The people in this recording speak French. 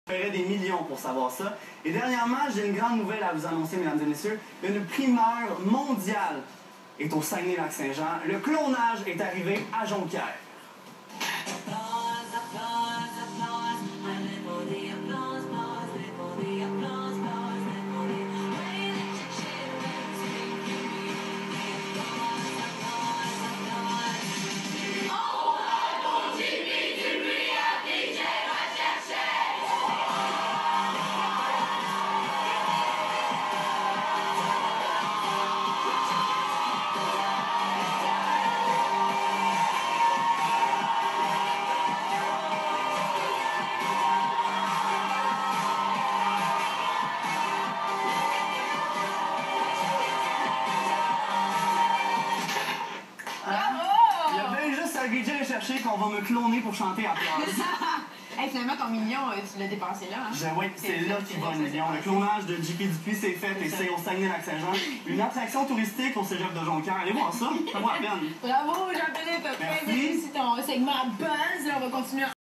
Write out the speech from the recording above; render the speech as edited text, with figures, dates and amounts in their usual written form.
Je paierais des millions pour savoir ça. Et dernièrement, j'ai une grande nouvelle à vous annoncer, mesdames et messieurs. Une primeur mondiale est au Saguenay-Lac-Saint-Jean. Le clonage est arrivé à Jonquière. J'ai cherché qu'on va me cloner pour chanter à place. Hey, finalement, ton million, tu l'as dépensé là. Hein? Oui, c'est là qu'il va le million. Le clonage de JP Dupuis, c'est fait et c'est au Saguenay-Lac-Saint-Jean. Une attraction touristique au cégep de Jonquière. Allez voir ça, ça vaut la peine. Bravo, Jean-Philippe. Très bien réussi ton segment Buzz. Là, on va continuer.